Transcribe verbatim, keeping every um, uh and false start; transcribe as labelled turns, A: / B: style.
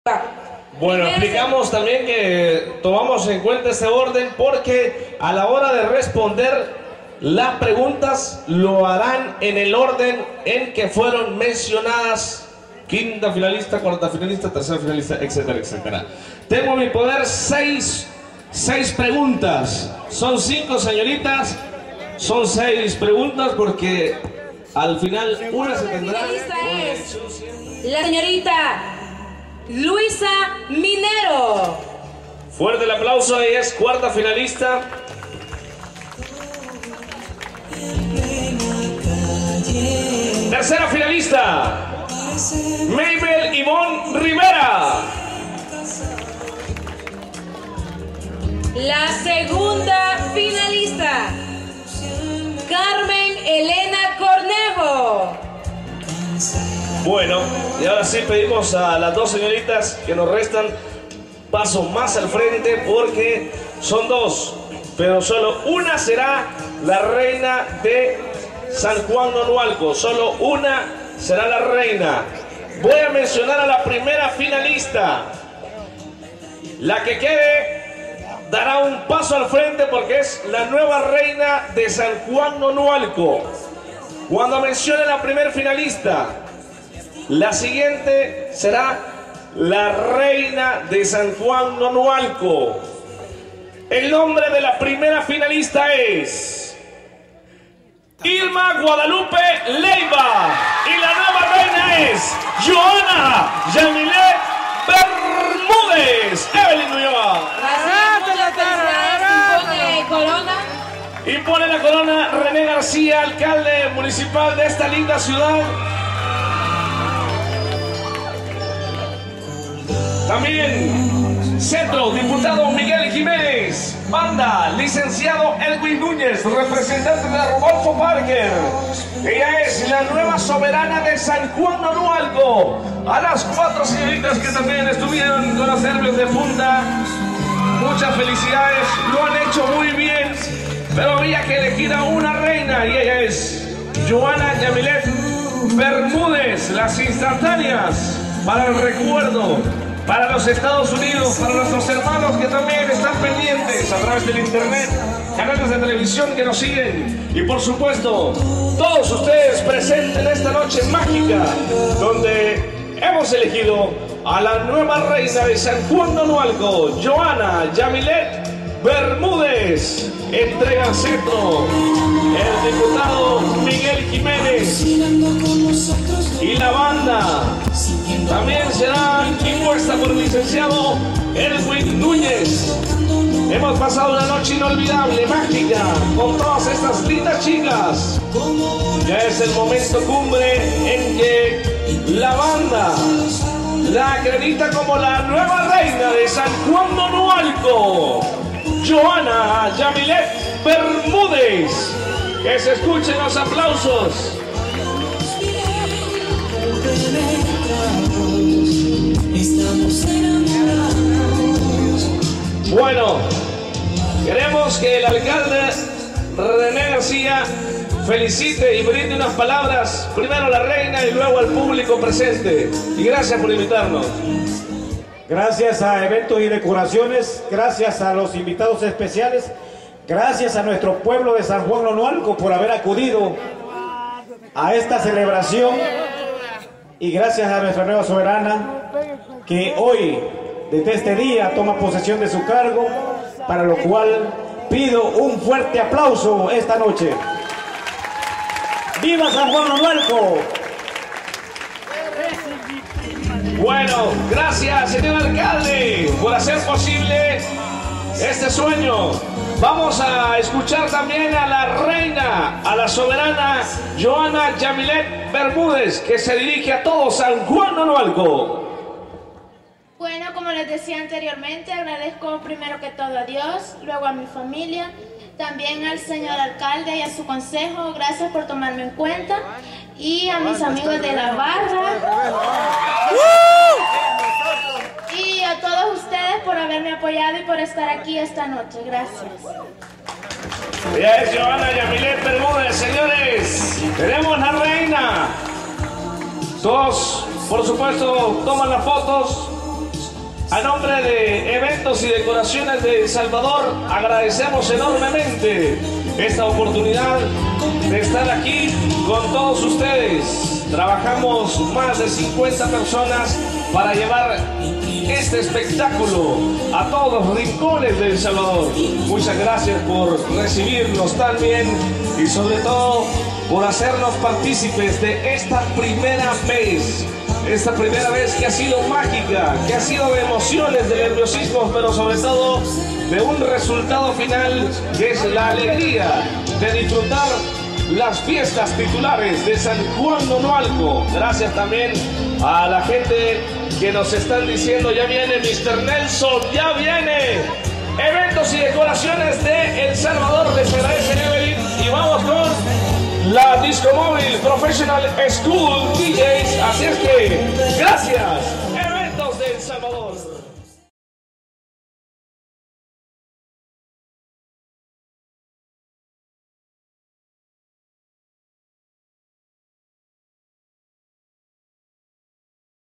A: Bueno, explicamos también que tomamos en cuenta este orden porque a la hora de responder las preguntas lo harán en el orden en que fueron mencionadas: quinta finalista, cuarta finalista, tercera finalista, etcétera, etcétera. Tengo en mi poder seis, seis preguntas. Son cinco, señoritas. Son seis preguntas porque al final una se tendrá.
B: Es la señorita Luisa Minero.
A: Fuerte el aplauso, ella es cuarta finalista. Tercera finalista, Mabel Ivonne Rivera.
B: La segunda finalista, Carmen Elena Cornejo.
A: Bueno, y ahora sí pedimos a las dos señoritas que nos restan paso más al frente porque son dos, pero solo una será la reina de San Juan Nonualco. Solo una será la reina. Voy a mencionar a la primera finalista. La que quede dará un paso al frente porque es la nueva reina de San Juan Nonualco. Cuando mencione la primera finalista, la siguiente será la reina de San Juan Nonualco. El nombre de la primera finalista es Irma Guadalupe Leiva. Y la nueva reina es Joana Yamilet Bermúdez. Evelyn Ulloa.
B: Impone corona.
A: Impone la corona René García, alcalde municipal de esta linda ciudad. También Centro, diputado Miguel Jiménez. Banda, licenciado Edwin Núñez, representante de Rodolfo Parker. Ella es la nueva soberana de San Juan Nonualco. A las cuatro señoritas que también estuvieron con los nervios de punta, muchas felicidades, lo han hecho muy bien, pero había que elegir a una reina y ella es Joana Yamilet Bermúdez. Las instantáneas para el recuerdo, para los Estados Unidos, para nuestros hermanos que también están pendientes a través del internet, canales de televisión que nos siguen y por supuesto todos ustedes presentes en esta noche mágica donde hemos elegido a la nueva reina de San Juan Nonualco, Joana Yamilet Bermúdez. Entrega el cetro el diputado Miguel Jiménez y la banda también será impuesta por el licenciado Edwin Núñez. Hemos pasado una noche inolvidable, mágica, con todas estas lindas chicas. Ya es el momento cumbre en que la banda la acredita como la nueva reina de San Juan Nonualco, Joana Yamilet Bermúdez. Que se escuchen los aplausos. Bueno, queremos que el alcalde René García felicite y brinde unas palabras, primero a la reina y luego al público presente. Y gracias por invitarnos.
C: Gracias a Eventos y Decoraciones, gracias a los invitados especiales, gracias a nuestro pueblo de San Juan Nonualco por haber acudido a esta celebración y gracias a nuestra nueva soberana que hoy, desde este día, toma posesión de su cargo, para lo cual pido un fuerte aplauso esta noche. ¡Viva San Juan Nonualco!
A: Bueno, gracias señor alcalde por hacer posible este sueño. Vamos a escuchar también a la reina, a la soberana Joana Yamilet Bermúdez, que se dirige a todo San Juan Nonualco.
D: Bueno, como les decía anteriormente, agradezco primero que todo a Dios, luego a mi familia, también al señor alcalde y a su consejo. Gracias por tomarme en cuenta. Y a mis amigos de la barra. Y a todos ustedes por haberme apoyado y por estar aquí esta noche. Gracias.
A: Ella es Joana Yamilet Bermúdez, señores. Tenemos la reina. Todos, por supuesto, toman las fotos. A nombre de Eventos y Decoraciones de El Salvador, agradecemos enormemente esta oportunidad de estar aquí con todos ustedes. Trabajamos más de cincuenta personas para llevar este espectáculo a todos los rincones de El Salvador. Muchas gracias por recibirnos tan bien y sobre todo por hacernos partícipes de esta primera vez. Esta primera vez que ha sido mágica, que ha sido de emociones, de nerviosismos, pero sobre todo de un resultado final que es la alegría de disfrutar las fiestas titulares de San Juan Nonualco. Gracias también a la gente que nos están diciendo, ya viene mister Nelson, ya viene. Eventos y Decoraciones de El Salvador, les agradece Evelyn y vamos con la Disco Móvil Professional School D Js. Así es que, gracias, Eventos de El Salvador.